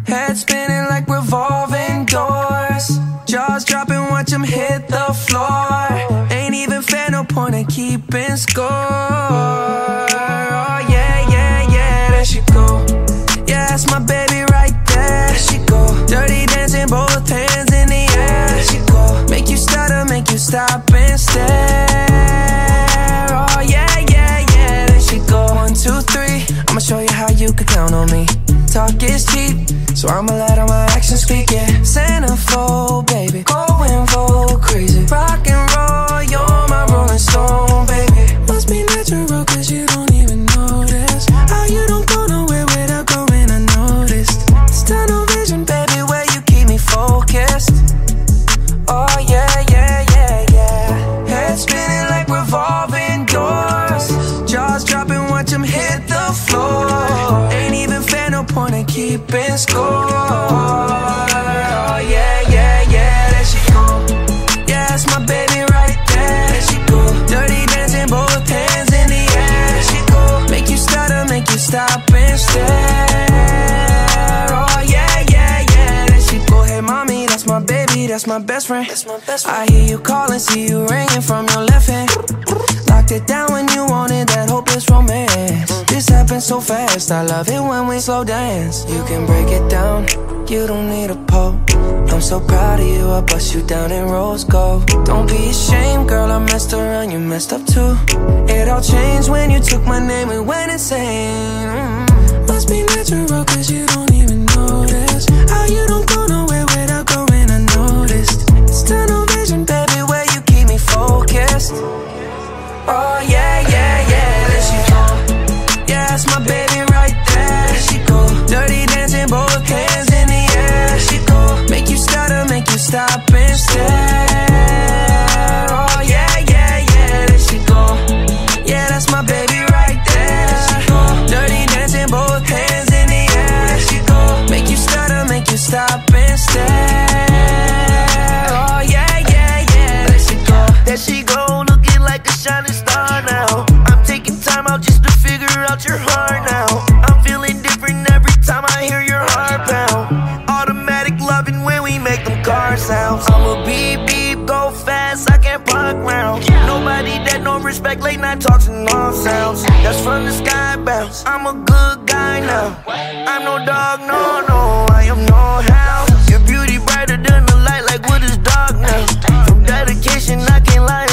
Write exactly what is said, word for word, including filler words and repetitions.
Head spinning like revolving doors. Jaws dropping, watch them hit the floor. Ain't even fair, no point in keeping score. Oh yeah, yeah, yeah, there she go. Yeah, that's my baby right there. There she go. Dirty dancing, both hands in the air. There she go. Make you stutter, make you stop and stare. Oh yeah, yeah, yeah, there she go. One, two, three, I'ma show you how you can count on me. Talk is cheap, so I'ma let all my actions speak, yeah. Centerfold, baby, going full crazy. Rock and roll, you're my rolling stone, baby. Must be natural, cause you don't even notice how you don't go nowhere without going unnoticed. It's tunnel vision, baby, where you keep me focused. Oh yeah, yeah, yeah, yeah. Head spinning like revolving doors. Jaws dropping, watch them hit the floor. Ain't even fair, no point in keeping score. Oh yeah, yeah, yeah, there she go. Yeah, that's my baby right there. There she go. Dirty dancing, both hands in the air. There she go. Make you stutter, make you stop and stare. Oh yeah, yeah, yeah, there she go. Hey mommy, that's my baby, that's my best friend. That's my best friend. I hear you calling, see you ringing from your left hand. Locked it down when you wanted that hopeless romance. This happens so fast, I love it when we slow dance. You can break it down, you don't need a pole. I'm so proud of you, I bust you down in rose gold. Don't be ashamed, girl, I messed around, you messed up too. It all changed when you took my name, we went insane. mm. Must be natural, cause you don't even notice how you don't go nowhere without going unnoticed. It's tunnel vision, baby, where you keep me focused. Oh yeah, yeah, yeah, there she go. Yeah, that's my baby right there. There she go. Dirty dancing, both hands in the air. There she go. Make you stutter, make you stop and stare. Oh yeah, yeah, yeah, there she go. Yeah, that's my baby right there. There she go. Dirty dancing, both hands in the air. There she go. Make you stutter, make you stop and stare. Oh yeah, yeah, yeah, there she go. There she go, looking like a shining star now. I'm taking time out just to figure out your heart now. I'm feeling different every time I hear your heart pound. Automatic loving when we make them car sounds. I'm a beep beep, go fast, I can't park round. Nobody that no respect, late night talks and all sounds. That's from the sky bounce. I'm a good guy now. I'm no dog, no, no, I am no house. Your beauty brighter than the light, like what is dark now. From dedication, I can't lie.